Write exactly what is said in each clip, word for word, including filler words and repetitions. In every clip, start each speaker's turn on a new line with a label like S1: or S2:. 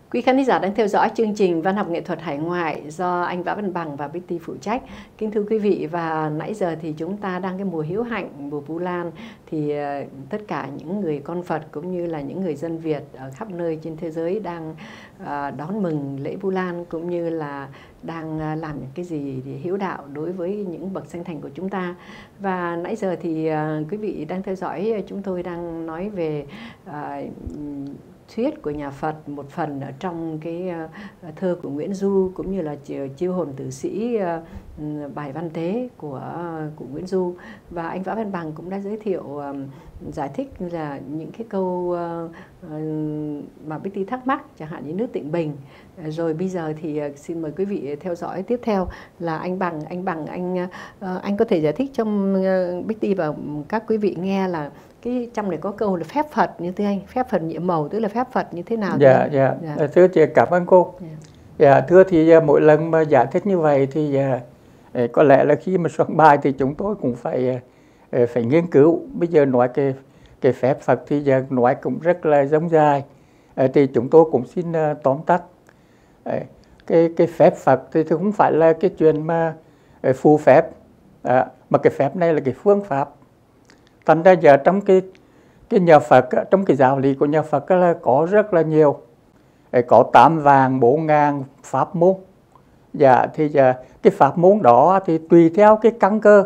S1: Quý khán giả đang theo dõi chương trình Văn học nghệ thuật hải ngoại do anh Võ Văn Bằng và Bích Ti phụ trách. Kính thưa quý vị, và nãy giờ thì chúng ta đang cái mùa hiếu hạnh, mùa Vu Lan, thì uh, tất cả những người con Phật cũng như là những người dân Việt ở khắp nơi trên thế giới đang uh, đón mừng lễ Vu Lan, cũng như là đang uh, làm những cái gì để hiếu đạo đối với những bậc sanh thành của chúng ta. Và nãy giờ thì uh, quý vị đang theo dõi, chúng tôi đang nói về uh, thuyết của nhà Phật, một phần ở trong cái uh, thơ của Nguyễn Du, cũng như là chiêu hồn tử sĩ, uh, bài văn tế của uh, của Nguyễn Du. Và anh Võ Văn Bằng cũng đã giới thiệu, uh, giải thích là những cái câu uh, uh, mà Bích Ti thắc mắc, chẳng hạn như nước Tịnh Bình. Uh, rồi bây giờ thì uh, xin mời quý vị theo dõi tiếp theo là anh Bằng. Anh Bằng, anh uh, anh có thể giải thích cho uh, Bích Ti và các quý vị nghe là cái trong này có câu là phép Phật như thế anh, phép Phật nhiệm màu, tức là phép Phật như thế nào?
S2: Dạ, dạ, dạ. Thưa chị, cảm ơn cô. Dạ. Dạ, thưa thì mỗi lần mà giải thích như vậy thì dạ, có lẽ là khi mà soạn bài thì chúng tôi cũng phải phải nghiên cứu. Bây giờ nói cái cái phép Phật thì giờ nói cũng rất là giống dài, thì chúng tôi cũng xin tóm tắt. Cái cái phép Phật thì không phải là cái chuyện mà phù phép, mà cái phép này là cái phương pháp. Thành ra giờ trong cái cái nhà Phật, trong cái giáo lý của nhà Phật là có rất là nhiều, có tám vàng bốn ngàn pháp môn. Dạ, thì giờ cái pháp môn đó thì tùy theo cái căn cơ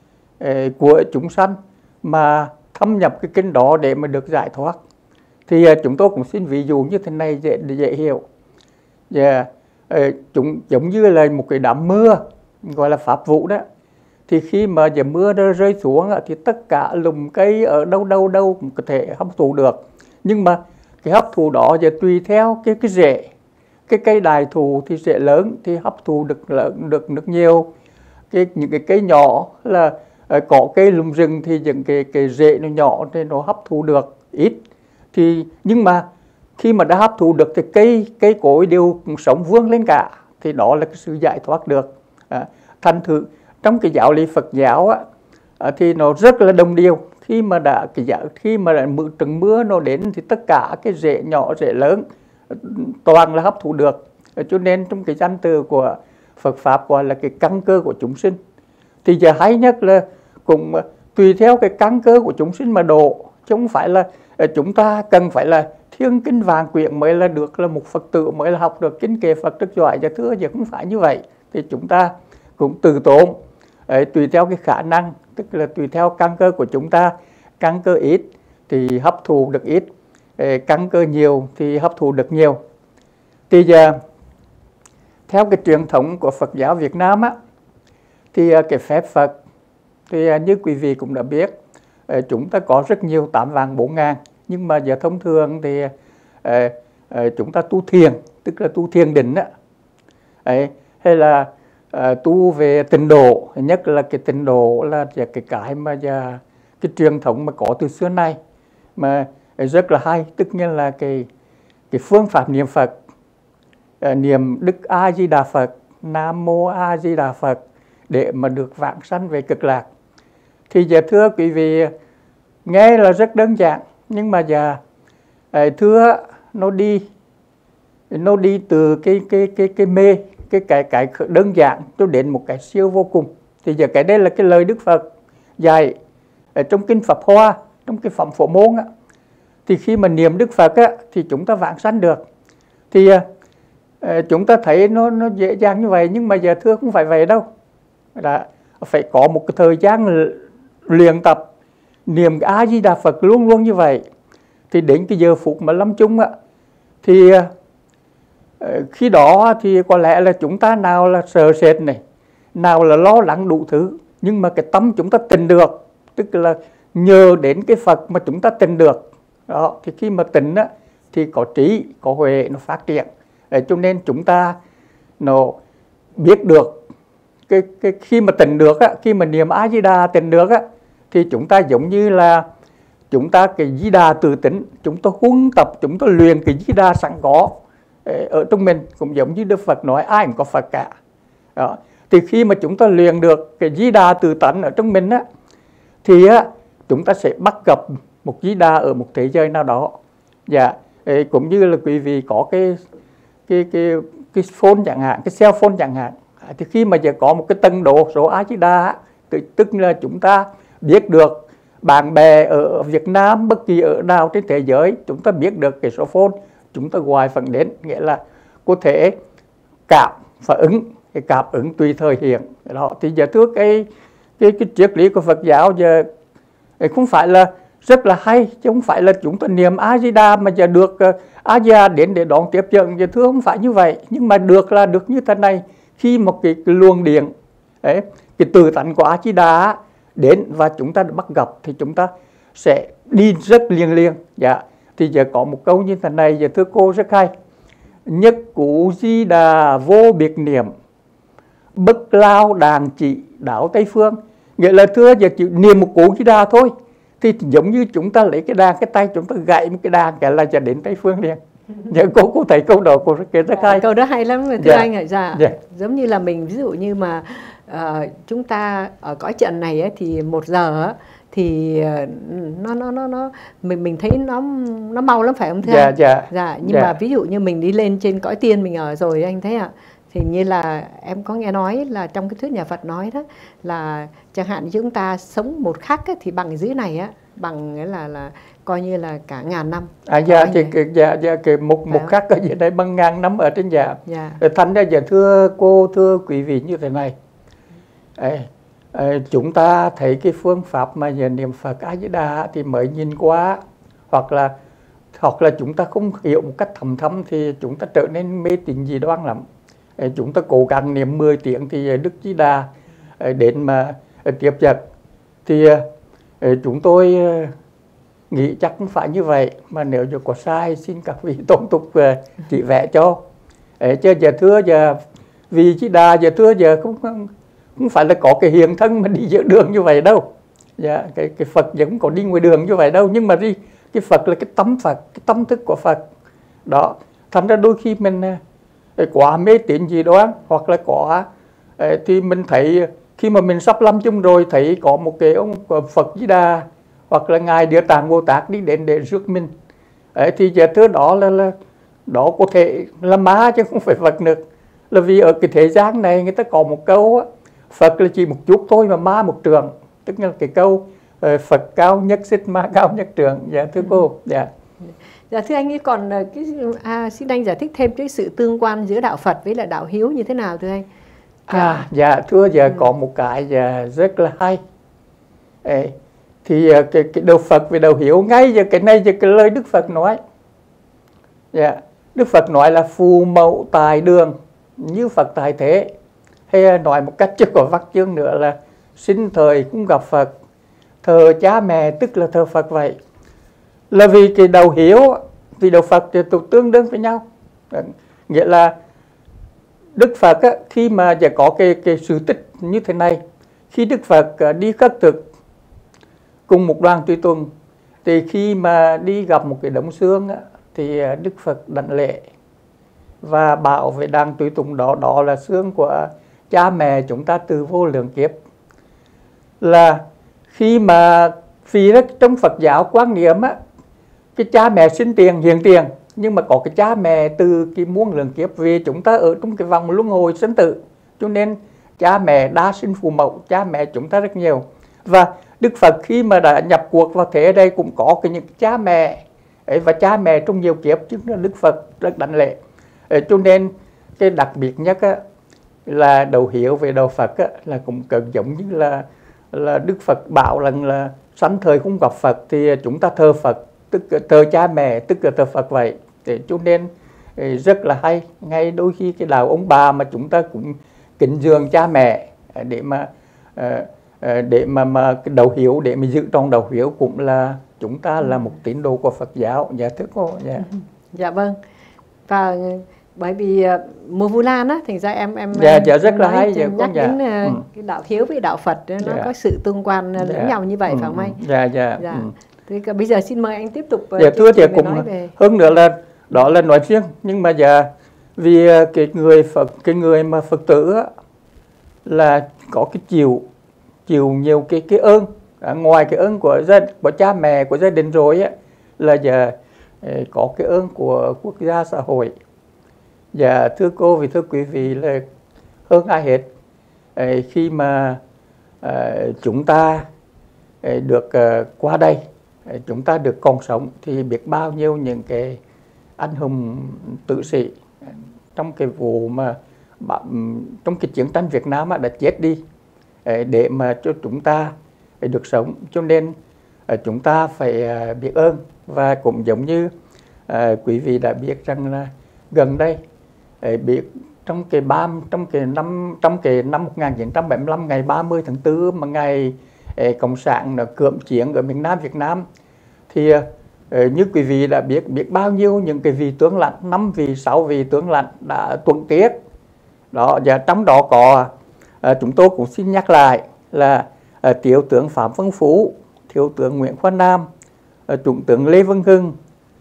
S2: của chúng sanh mà thâm nhập cái kinh đó để mà được giải thoát. Thì chúng tôi cũng xin ví dụ như thế này dễ dễ hiểu. Dạ, chúng giống như là một cái đám mưa gọi là pháp vụ đó. Thì khi mà giờ mưa rơi xuống thì tất cả lùm cây ở đâu đâu đâu cũng có thể hấp thụ được. Nhưng mà cái hấp thụ đó giờ tùy theo cái cái rễ. Cái cây đại thụ thì rễ lớn thì hấp thụ được lớn được nước nhiều. Cái những cái cây nhỏ là có cây lùm rừng thì những cái cái rễ nó nhỏ thì nó hấp thụ được ít. Thì nhưng mà khi mà đã hấp thụ được thì cây cây cối đều sống vươn lên cả, thì đó là cái sự giải thoát được. À, thành thử trong cái giáo lý Phật giáo á, thì nó rất là đồng điều. Khi mà đã cái giáo, khi mà đã mưa trận mưa nó đến thì tất cả cái rễ nhỏ rễ lớn toàn là hấp thụ được. Cho nên trong cái danh từ của Phật pháp gọi là cái căn cơ của chúng sinh. Thì giờ hay nhất là cũng tùy theo cái căn cơ của chúng sinh mà độ, chứ không phải là chúng ta cần phải là thiên kinh vàng quyển mới là được là một Phật tử, mới là học được kinh kệ Phật rất giỏi. Giờ thưa giờ không phải như vậy. Thì chúng ta cũng từ tốn. Đấy, tùy theo cái khả năng, tức là tùy theo căn cơ của chúng ta. Căn cơ ít thì hấp thụ được ít, căn cơ nhiều thì hấp thụ được nhiều. Thì giờ theo cái truyền thống của Phật giáo Việt Nam á, thì cái phép Phật thì như quý vị cũng đã biết, chúng ta có rất nhiều tám vàng bốn ngàn. Nhưng mà giờ thông thường thì chúng ta tu thiền, tức là tu thiền định á, hay là À, tu về tịnh độ, nhất là cái tịnh độ là cái cái mà giờ cái truyền thống mà có từ xưa nay mà rất là hay, tức nhiên là cái cái phương pháp niệm Phật, à, niệm Đức A Di Đà Phật, Nam Mô A Di Đà Phật để mà được vãng sanh về cực lạc. Thì giờ thưa quý vị, nghe là rất đơn giản, nhưng mà giờ à, thưa nó đi nó đi từ cái cái cái cái mê, cái cái cái đơn giản cho đến một cái siêu vô cùng. Thì giờ cái đây là cái lời Đức Phật dạy ở trong kinh Pháp Hoa, trong cái phẩm Phổ Môn á. Thì khi mà niệm Đức Phật á, thì chúng ta vãng sanh được. Thì uh, chúng ta thấy nó nó dễ dàng như vậy, nhưng mà giờ thưa không phải vậy đâu. Đã, phải có một cái thời gian luyện tập niệm A Di Đà Phật luôn luôn như vậy. Thì đến cái giờ phút mà lâm chung á, thì uh, khi đó thì có lẽ là chúng ta nào là sợ sệt này, nào là lo lắng đủ thứ, nhưng mà cái tâm chúng ta tịnh được, tức là nhờ đến cái Phật mà chúng ta tịnh được. Đó, thì khi mà tịnh á, thì có trí, có huệ nó phát triển. Để cho nên chúng ta nó biết được cái, cái khi mà tịnh được á, khi mà niệm A Di Đà tịnh được á, thì chúng ta giống như là chúng ta cái Di Đà tự tính, chúng ta huấn tập, chúng ta luyện cái Di Đà sẵn có ở trong mình, cũng giống như Đức Phật nói ai cũng có Phật cả. Đó. Thì khi mà chúng ta luyện được cái Di Đà tự tánh ở trong mình á, thì á, chúng ta sẽ bắt gặp một Di Đà ở một thế giới nào đó. Dạ, cũng như là quý vị có cái cái cái cái phone chẳng hạn, cái cell phone chẳng hạn, thì khi mà giờ có một cái tần độ số A Di Đà, tức là chúng ta biết được bạn bè ở Việt Nam, bất kỳ ở nào trên thế giới, chúng ta biết được cái số phone, chúng ta gọi phận đến, nghĩa là có thể cảm phản ứng, cái cảm ứng tùy thời hiện. Đó thì giờ thưa cái cái cái triết lý của Phật giáo giờ không phải là rất là hay, chứ không phải là chúng ta niệm A Di Đà mà giờ được A Di Đà đến để đón tiếp dẫn, giờ thưa không phải như vậy, nhưng mà được là được như thế này, khi một cái, cái luồng điện ấy, cái từ tánh của A Di Đà đến và chúng ta bắt gặp thì chúng ta sẽ đi rất liền liền. Dạ, thì giờ có một câu như thế này, giờ thưa cô rất hay: nhất cú Di Đà vô biệt niệm, bất lao đàn chỉ đảo Tây Phương. Nghĩa là thưa giờ chỉ niệm một cú Di Đà thôi, thì giống như chúng ta lấy cái đàn, cái tay chúng ta gãy một cái đàn cái làจะđến Tây Phương liền. Dạ, cô cô thấy câu đó cô rất rất hay.
S1: Câu đó hay lắm thưa
S2: dạ.
S1: anh ạ. Dạ.
S2: dạ.
S1: Giống như là mình ví dụ như mà uh, chúng ta ở cõi trận này ấy, thì một giờ ấy, thì nó nó nó nó mình mình thấy nó nó mau lắm phải không thưa
S2: dạ,
S1: anh?
S2: Dạ.
S1: Dạ. Nhưng
S2: dạ.
S1: mà ví dụ như mình đi lên trên cõi tiên mình ở rồi anh thấy ạ, thì như là em có nghe nói là trong cái thuyết nhà Phật nói đó là chẳng hạn như chúng ta sống một khắc ấy, thì bằng dưới này á, bằng nghĩa là là coi như là cả ngàn năm.
S2: À dạ thì cái dạ dạ cái một một khắc ở dưới đây bằng ngàn năm ở trên dạ.
S1: dạ.
S2: Thành ra giờ thưa cô, thưa quý vị như thế này. Ê, ê, chúng ta thấy cái phương pháp mà giờ niệm Phật A Di Đà thì mới nhìn qua, hoặc là hoặc là chúng ta không hiểu một cách thầm thâm thì chúng ta trở nên mê tín dị đoan lắm. Ê, chúng ta cố gắng niệm mười tiếng thì Đức Di Đà đến mà tiếp dẫn. Thì ê, chúng tôi nghĩ chắc không phải như vậy, mà nếu như có sai xin các vị tôn tục chỉ vẽ cho. Ê, chứ giờ thưa giờ vì Di Đà giờ thưa giờ không, không không phải là có cái hiện thân mà đi giữa đường như vậy đâu. Dạ, cái cái Phật giờ cũng có đi ngoài đường như vậy đâu, nhưng mà đi cái Phật là cái tâm Phật, cái tâm thức của Phật. Đó, thành ra đôi khi mình quá mê tín gì đó, hoặc là có thì mình thấy khi mà mình sắp lâm chung rồi thấy có một cái ông Phật Di Đà hoặc là ngài Địa Tạng Bồ Tát đi đến để rước mình, ấy, thì giờ thứ đó là, là đó có thể là ma chứ không phải Phật được. Là vì ở cái thế gian này người ta có một câu á, Phật là chỉ một chút thôi mà ma một trường, tức là cái câu Phật cao nhất xích, ma cao nhất trường. Dạ thưa cô. Dạ.
S1: Dạ thưa anh ấy, còn cái à, xin anh giải thích thêm cái sự tương quan giữa đạo Phật với lại đạo hiếu như thế nào thưa anh?
S2: À dạ thưa giờ ừ. có một cái dạ, rất là hay. Ê, thì cái, cái đạo Phật về đạo hiếu, ngay giờ cái này giờ cái lời Đức Phật nói. Dạ, Đức Phật nói là phù mẫu tài đường như Phật tài thế, hay nói một cách chứ có vắt chương nữa là sinh thời cũng gặp Phật, thờ cha mẹ tức là thờ Phật vậy. Là vì cái đạo hiếu, vì đạo Phật thì tương đương với nhau. Nghĩa là Đức Phật á, khi màจะcó cái, cái sự tích như thế này, khi Đức Phật đi khất thực cùng một đoàn tùy tùng, thì khi mà đi gặp một cái đống xương á, thì Đức Phật đảnh lễ và bảo về đoàn tùy tùng đó, đó là xương của cha mẹ chúng ta từ vô lượng kiếp. Là khi mà vì đó, trong Phật giáo quan niệm á, cái cha mẹ sinh tiền hiện tiền, nhưng mà có cái cha mẹ từ cái muôn lượng kiếp, vì chúng ta ở trong cái vòng luân hồi sinh tử, cho nên cha mẹ đa sinh phù mẫu, cha mẹ chúng ta rất nhiều. Và Đức Phật khi mà đã nhập cuộc vào thế đây cũng có cái những cha mẹ ấy, và cha mẹ trong nhiều kiếp, chứ Đức Phật rất đảnh lễ. Cho nên cái đặc biệt nhất á, là đạo hiếu về đạo Phật á, là cũng cần giống như là là Đức Phật bảo rằng là sanh thời không gặp Phật thì chúng ta thờ Phật, tức thờ cha mẹ tức là thờ Phật vậy. Để cho nên rất là hay, ngay đôi khi cái đạo ông bà mà chúng ta cũng kính dường cha mẹ để mà để mà mà cái đạo hiếu, để mà giữ trong đạo hiếu cũng là chúng ta là một tín đồ của Phật giáo. Dạ thưa cô. Dạ.
S1: Dạ vâng. Và bởi vì mùa Vu Lan á, thành ra em em
S2: dạ, dạ rất là hay. Dạ,
S1: nhắc
S2: dạ.
S1: đến
S2: ừ.
S1: cái đạo hiếu với đạo Phật nó dạ. có sự tương quan lẫn dạ. nhau như vậy, ừ. phải không anh?
S2: Dạ dạ.
S1: dạ.
S2: Ừ.
S1: Thì bây giờ xin mời anh tiếp tục.
S2: Dạ thưa thì cũng về... hơn nữa là đó là nói riêng, nhưng mà dạ vì cái người Phật, cái người mà Phật tử á, là có cái chịu chịu nhiều cái cái ơn, à, ngoài cái ơn của gia của cha mẹ, của gia đình rồi á, là giờ có cái ơn của quốc gia xã hội. Dạ thưa cô vì thưa quý vị là hơn ai hết ấy, khi mà à, chúng ta ấy, được à, qua đây, ấy, chúng ta được còn sống thì biết bao nhiêu những cái anh hùng tử sĩ trong cái vụ mà trong cái chiến tranh Việt Nam đã chết đi ấy, để mà cho chúng ta được sống, cho nên chúng ta phải biết ơn. Và cũng giống như à, quý vị đã biết rằng là gần đây ấy, biết trong cái ba trong cái năm trong cái năm một nghìn chín trăm bảy mươi lăm, ngày ba mươi tháng tư mà ngày ấy, cộng sản nó cưỡng chiến ở miền Nam Việt Nam, thì ấy, như quý vị đã biết biết bao nhiêu những cái vị tướng lãnh, năm vị sáu vị tướng lãnh đã tuẫn tiết đó. Và trong đó có à, chúng tôi cũng xin nhắc lại là à, thiếu tướng Phạm Văn Phú, thiếu tướng Nguyễn Khoa Nam, à, trung tướng Lê Văn Hưng,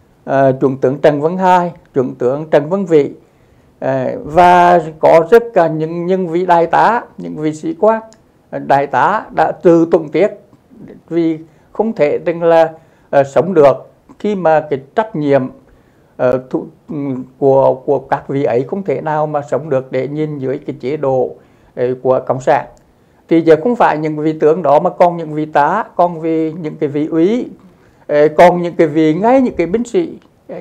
S2: à, trung tướng Trần Văn Hai, trung tướng Trần Văn Vị, à, và có rất cả những những vị đại tá, những vị sĩ quan đại tá đã từ tuẫn tiết vì không thể rằng là à, sống được khi mà cái trách nhiệm uh, thu, của của các vị ấy không thể nào mà sống được để nhìn dưới cái chế độ uh, của cộng sản. Thì giờ không phải những vị tướng đó mà còn những vị tá, còn vì những cái vị úy, uh, còn những cái vị ngay những cái binh sĩ uh,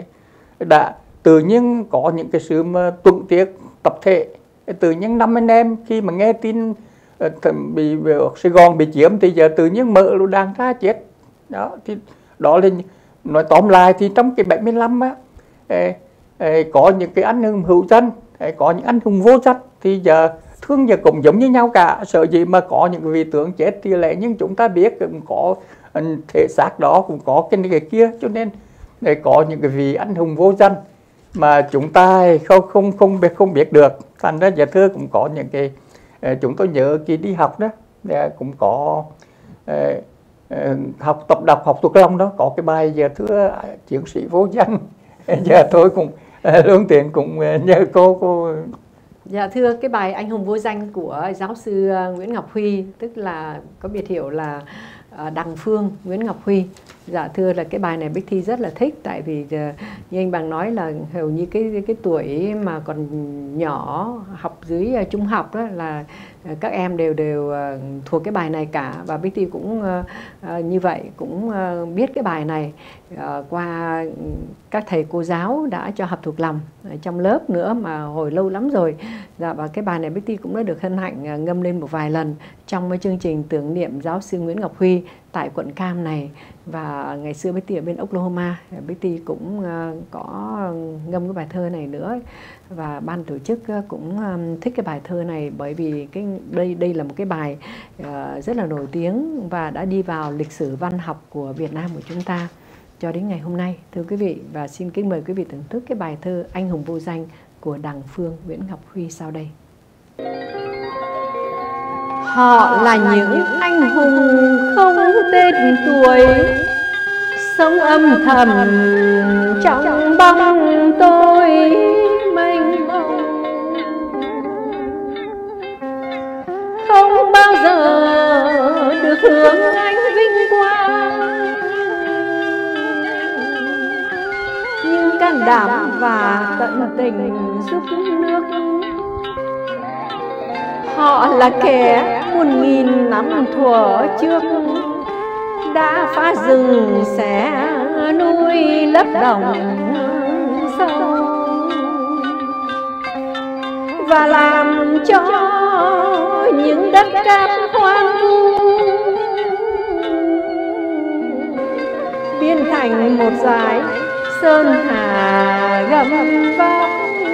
S2: đã tự nhiên có những cái sự mà tuẫn tiết tập thể. Tự nhiên năm anh em khi mà nghe tin uh, bị, bị Sài Gòn bị chiếm thì giờ tự nhiên mở lũ đạn ra chết. Đó thì đó là nói tóm lại thì trong cái bảy mươi lăm á, ê, ê, có những cái anh hùng hữu danh, ê, có những anh hùng vô danh, thì giờ thương giờ cũng giống như nhau cả. Sợ gì mà có những vị tướng chết thì lẽ nhưng chúng ta biết cũng có thể xác đó, cũng có cái này cái kia, cho nên để có những cái vị anh hùng vô danh mà chúng ta không không không biết không biết được. Thành ra giờ thưa cũng có những cái chúng tôi nhớ khi đi học đó cũng có ê, học tập đọc học thuộc lòng đó có cái bài giờ thưa chiến sĩ vô danh. Giờ tôi cũng luôn tiện cũng nhờ cô cô
S1: Dạ thưa, cái bài Anh hùng vô danh của giáo sư Nguyễn Ngọc Huy, tức là có biệt hiệu là Đằng Phương Nguyễn Ngọc Huy. Dạ thưa là cái bài này Bích Thi rất là thích, tại vì như anh Bằng nói là hầu như cái cái tuổi mà còn nhỏ học dưới trung học đó là các em đều đều thuộc cái bài này cả, và Bích Thi cũng uh, như vậy, cũng uh, biết cái bài này uh, qua các thầy cô giáo đã cho học thuộc lòng trong lớp nữa mà hồi lâu lắm rồi. Dạ, và cái bài này Bích Thi cũng đã được hân hạnh uh, ngâm lên một vài lần trong cái chương trình tưởng niệm giáo sư Nguyễn Ngọc Huy tại quận Cam này. Và ngày xưa Bích Thi ở bên Oklahoma, Bích Thi cũng uh, có ngâm cái bài thơ này nữa, và ban tổ chức cũng um, thích cái bài thơ này bởi vì cái đây đây là một cái bài uh, rất là nổi tiếng và đã đi vào lịch sử văn học của Việt Nam của chúng ta cho đến ngày hôm nay, thưa quý vị. Và xin kính mời quý vị thưởng thức cái bài thơ Anh hùng vô danh của Đằng Phương Nguyễn Ngọc Huy sau đây. Họ là những anh hùng không tên tuổi, sống âm thầm trong bóng tối mênh mông, không bao giờ được hưởng anh vinh quang, nhưng can đảm và tận tình giúp nước. Họ là kẻ muôn nghìn năm thuở trước đã phá rừng xẻ núi lấp đồng sâu và làm cho những đất cát hoang vu biến thành một dải sơn hà gầm vóc.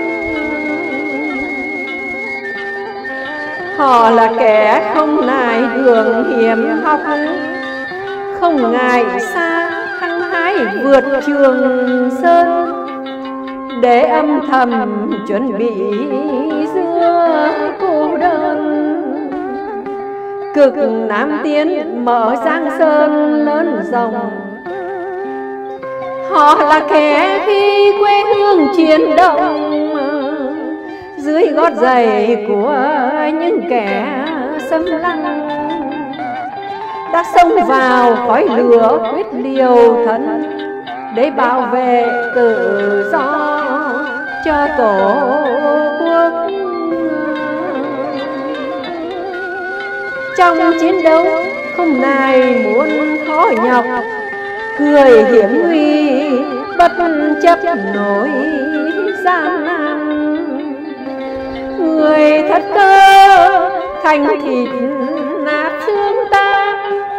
S1: Họ là kẻ không nài đường hiểm hóc, không ngại xa hăng hái vượt trường sơn, để âm thầm chuẩn bị giữa cô đơn. Cực Nam tiến mở Giang Sơn lớn rộng. Họ là kẻ khi quê hương chiến động dưới gót giày của những kẻ xâm lăng, đã xông vào khói lửa quyết liều thân để bảo vệ tự do cho tổ quốc. Trong chiến đấu không nài muốn khó nhọc, cười hiểm nguy bất chấp nổi gian nan. Người thất cơ thành thịt nát xương tan,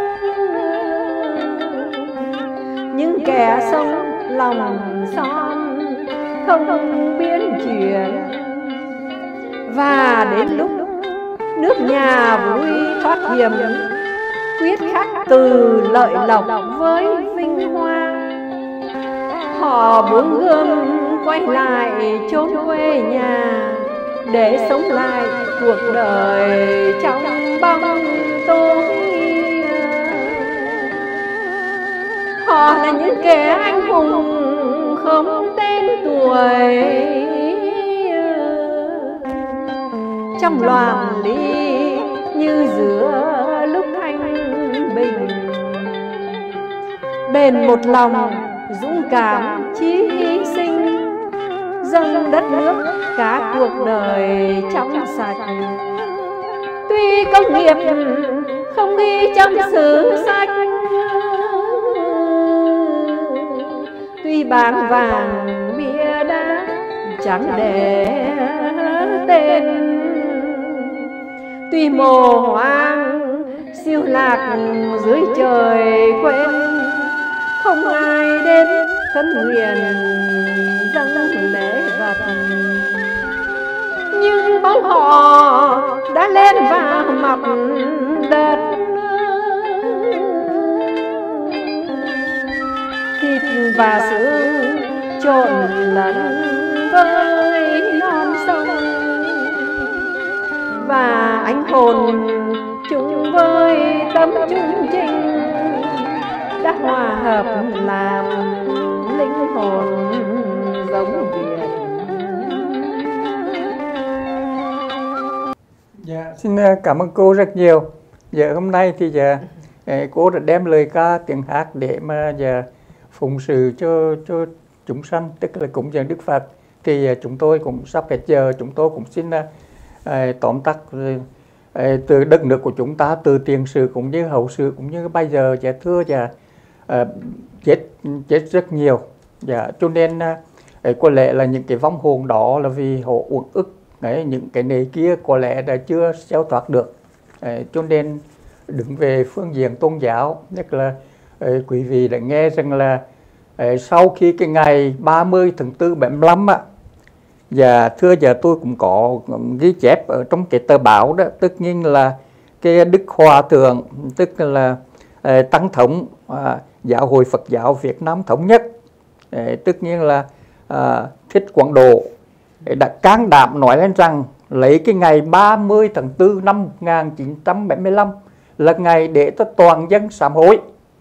S1: những kẻ sống lòng son không biến chuyển. Và đến lúc nước nhà vui thoát hiểm, quyết khắc từ lợi lộc với vinh hoa. Họ buông gươm quay lại chốn quê nhà, để sống lại cuộc đời trong bóng tối. Họ là những kẻ anh hùng không tên tuổi, trong loạn ly như giữa lúc thanh bình. Bền một lòng dũng cảm chí hy sinh, dâng đất nước cả cuộc đời trong sạch. Tuy công nghiệp không ghi trong sử sách, tuy bảng vàng bia đá chẳng để tên, tuy mồ hoang siêu lạc dưới trời quên, không ai đến khấn nguyện dâng lễ vật. Nhưng bóng họ đã lên vào mặt đất, thịt và xương trộn lẫn với non sông, và ánh hồn chung với tấm chung trình đã hòa hợp làm linh hồn giống Việt.
S2: Dạ, xin cảm ơn cô rất nhiều. Giờ hôm nay thì giờ cô đã đem lời ca tiếng hát để mà giờ phụng sự cho cho chúng sanh, tức là cúng dường Đức Phật. Thì chúng tôi cũng sắp hết giờ, chúng tôi cũng xin uh, tóm tắt uh, từ đất nước của chúng ta, từ tiền sử cũng như hậu sự cũng như bây giờ, dạ thưa dạ uh, chết chết rất nhiều. Dạ, cho nên uh, có lẽ là những cái vong hồn đó là vì họ uất ức. Đấy, những cái này kia có lẽ đã chưa siêu thoát được. Đấy, cho nên đứng về phương diện tôn giáo, nhất là ấy, quý vị đã nghe rằng là ấy, sau khi cái ngày ba mươi tháng tư bảy mươi lăm á, và thưa giờ tôi cũng có ghi chép ở trong cái tờ báo đó, tất nhiên là cái Đức Hòa Thượng, tức là ấy, Tăng Thống à, Giáo hội Phật giáo Việt Nam Thống nhất, ấy, tất nhiên là à, Thích Quảng Độ đã can đảm nói lên rằng lấy cái ngày ba mươi tháng tư năm một nghìn chín trăm bảy mươi lăm là ngày để cho toàn dân sám hối.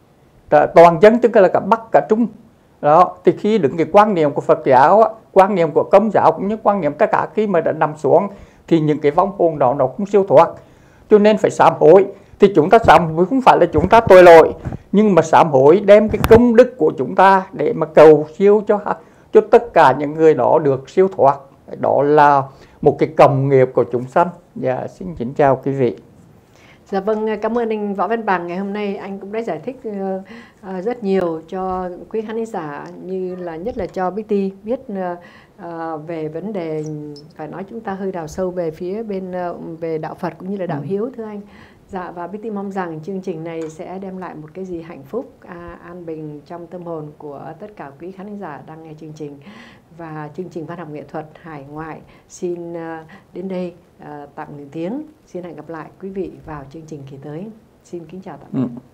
S2: Toàn dân tức là cả Bắc cả Trung đó. Thì khi đứng cái quan niệm của Phật giáo, quan niệm của Công giáo cũng như quan niệm tất cả khi mà đã nằm xuống thì những cái vong hồn đó nó cũng siêu thoát, cho nên phải sám hối. Thì chúng ta sám hối không phải là chúng ta tội lỗi, nhưng mà sám hối đem cái công đức của chúng ta để mà cầu siêu cho cho tất cả những người đó được siêu thoát. Đó là một cái cộng nghiệp của chúng sanh. Dạ, xin kính chào quý vị.
S1: Dạ vâng, cảm ơn anh Võ Văn Bằng. Ngày hôm nay anh cũng đã giải thích uh, rất nhiều cho quý khán giả, như là nhất là cho Bích Ti biết uh, về vấn đề, phải nói chúng ta hơi đào sâu về phía bên uh, về đạo Phật cũng như là đạo ừ. hiếu, thưa anh. Dạ, và Bích Ti mong rằng chương trình này sẽ đem lại một cái gì hạnh phúc, à, an bình trong tâm hồn của tất cả quý khán giả đang nghe chương trình. Và chương trình Văn học nghệ thuật hải ngoại xin uh, đến đây uh, tạm ngừng tiếng. Xin hẹn gặp lại quý vị vào chương trình kỳ tới. Xin kính chào tạm biệt. Ừ.